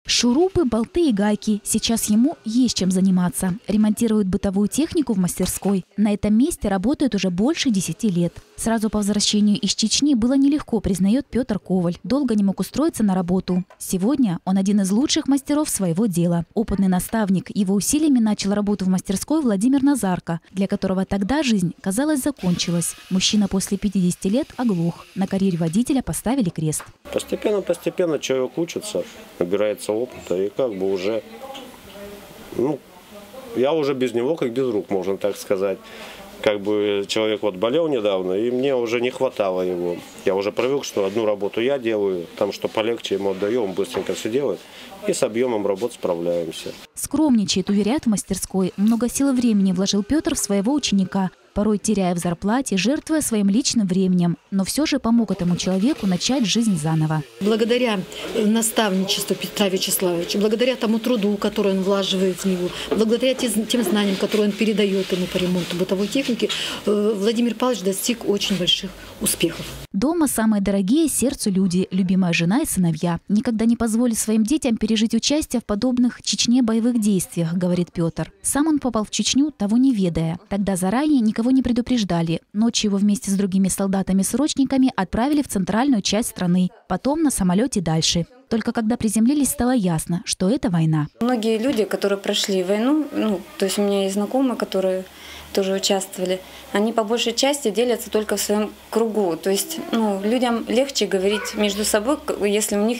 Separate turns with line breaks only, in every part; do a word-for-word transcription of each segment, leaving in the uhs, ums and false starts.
Шурупы, болты и гайки. Сейчас ему есть чем заниматься. Ремонтирует бытовую технику в мастерской. На этом месте работает уже больше десяти лет. Сразу по возвращению из Чечни было нелегко, признает Петр Коваль. Долго не мог устроиться на работу. Сегодня он один из лучших мастеров своего дела. Опытный наставник. Его усилиями начал работу в мастерской Владимир Назарко, для которого тогда жизнь, казалось, закончилась. Мужчина после пятидесяти лет оглох. На карьере водителя поставили крест.
Постепенно-постепенно человек учится, набирается опыта, и как бы уже, ну, я уже без него как без рук, можно так сказать. Как бы человек вот болел недавно, и мне уже не хватало его. Я уже привык, что одну работу я делаю, там что полегче ему отдаю, он быстренько все делает, и с объемом работ справляемся.
Скромничает, уверяет в мастерской. Много сил и времени вложил Петр в своего ученика, порой теряя в зарплате, жертвуя своим личным временем. Но все же помог этому человеку начать жизнь заново.
Благодаря наставничеству Петра Вячеславовича, благодаря тому труду, который он влаживает в него, благодаря тем знаниям, которые он передает ему по ремонту бытовой техники, Владимир Павлович достиг очень больших успехов.
Дома самые дорогие сердцу люди, любимая жена и сыновья. Никогда не позволит своим детям пережить участие в подобных Чечне боевых действиях, говорит Петр. Сам он попал в Чечню, того не ведая. Тогда заранее никого не предупреждали. Ночью его вместе с другими солдатами-срочниками отправили в центральную часть страны. Потом на самолете дальше. Только когда приземлились, стало ясно, что это война.
Многие люди, которые прошли войну, ну, то есть у меня есть знакомые, которые тоже участвовали, они по большей части делятся только в своем кругу. То есть ну, людям легче говорить между собой, если у них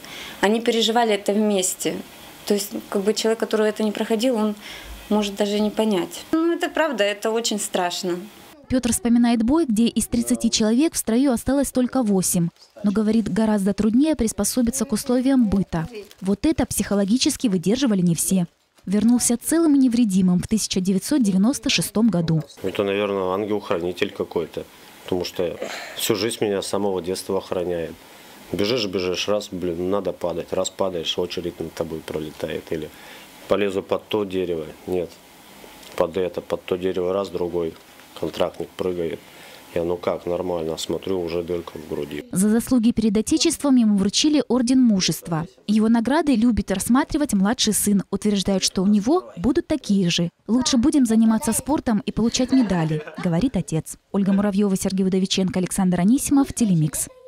они переживали это вместе. То есть как бы человек, который это не проходил, он может даже не понять. Ну это правда, это очень страшно.
Петр вспоминает бой, где из тридцати человек в строю осталось только восемь. Но, говорит, гораздо труднее приспособиться к условиям быта. Вот это психологически выдерживали не все. Вернулся целым и невредимым в тысяча девятьсот девяносто шестом году.
Это, наверное, ангел-хранитель какой-то, потому что всю жизнь меня с самого детства охраняет. Бежишь, бежишь, раз, блин, надо падать, раз падаешь, очередь над тобой пролетает. Или полезу под то дерево, нет, под это, под то дерево, раз, другой контрактник прыгает. Я ну как, нормально, смотрю, уже дырка в груди.
За заслуги перед Отечеством ему вручили орден мужества. Его награды любит рассматривать младший сын. Утверждают, что у него будут такие же. Лучше будем заниматься спортом и получать медали, говорит отец. Ольга Муравьева, Сергей Удовиченко, Александр Анисимов, Телемикс.